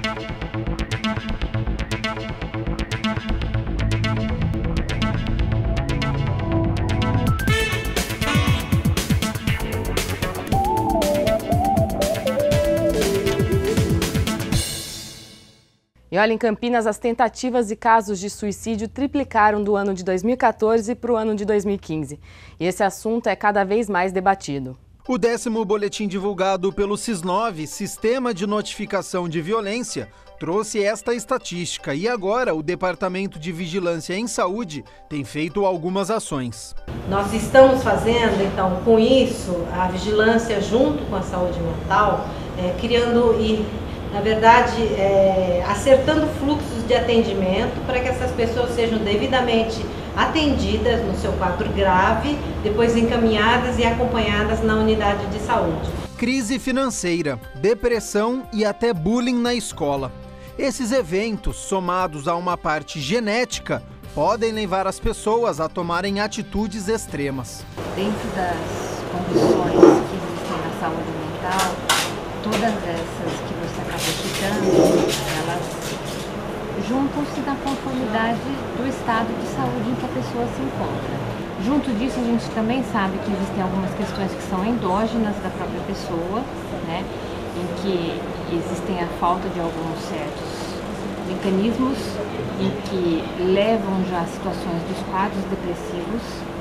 E olha, em Campinas, as tentativas e casos de suicídio triplicaram do ano de 2014 para o ano de 2015. E esse assunto é cada vez mais debatido. O 10º boletim divulgado pelo SIS9, Sistema de Notificação de Violência, trouxe esta estatística e agora o Departamento de Vigilância em Saúde tem feito algumas ações. Nós estamos fazendo, então, com isso, a vigilância junto com a saúde mental, criando e, na verdade, acertando fluxos de atendimento para que essas pessoas sejam devidamente atendidas no seu quadro grave, depois encaminhadas e acompanhadas na unidade de saúde. Crise financeira, depressão e até bullying na escola. Esses eventos, somados a uma parte genética, podem levar as pessoas a tomarem atitudes extremas. Dentro das condições que existem na saúde mental, todas essas que você acabou citando, elas juntam-se na conformidade do estado de saúde em que a pessoa se encontra. Junto disso, a gente também sabe que existem algumas questões que são endógenas da própria pessoa, né, em que existem a falta de alguns certos mecanismos em que levam já a situações dos quadros depressivos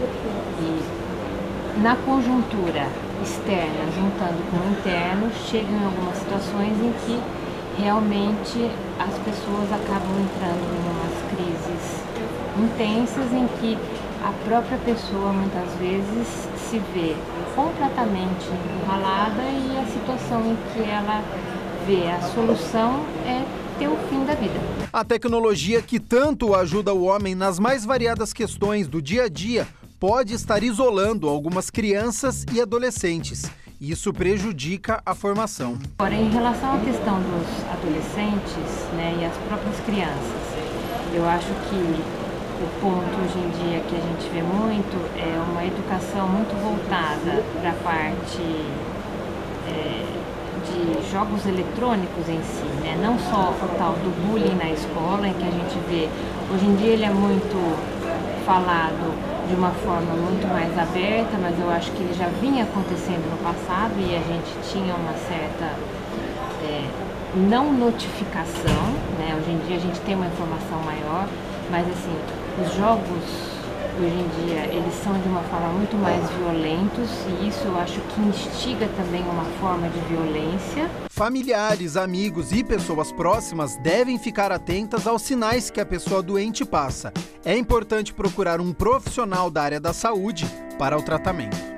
e na conjuntura externa, juntando com o interno, chegam em algumas situações em que realmente as pessoas acabam entrando em umas crises intensas em que a própria pessoa muitas vezes se vê completamente encurralada e a situação em que ela vê a solução é ter o fim da vida. A tecnologia que tanto ajuda o homem nas mais variadas questões do dia a dia pode estar isolando algumas crianças e adolescentes. Isso prejudica a formação. Agora, em relação à questão dos adolescentes, né, e as próprias crianças, eu acho que o ponto hoje em dia que a gente vê muito é uma educação muito voltada para a parte de jogos eletrônicos em si, né? Não só o tal do bullying na escola, em que a gente vê, hoje em dia ele é muito falado de uma forma muito mais aberta, mas eu acho que ele já vinha acontecendo no passado e a gente tinha uma certa não notificação, né? Hoje em dia a gente tem uma informação maior, mas assim, os jogos hoje em dia eles são de uma forma muito mais violentos e isso eu acho que instiga também uma forma de violência. Familiares, amigos e pessoas próximas devem ficar atentas aos sinais que a pessoa doente passa. É importante procurar um profissional da área da saúde para o tratamento.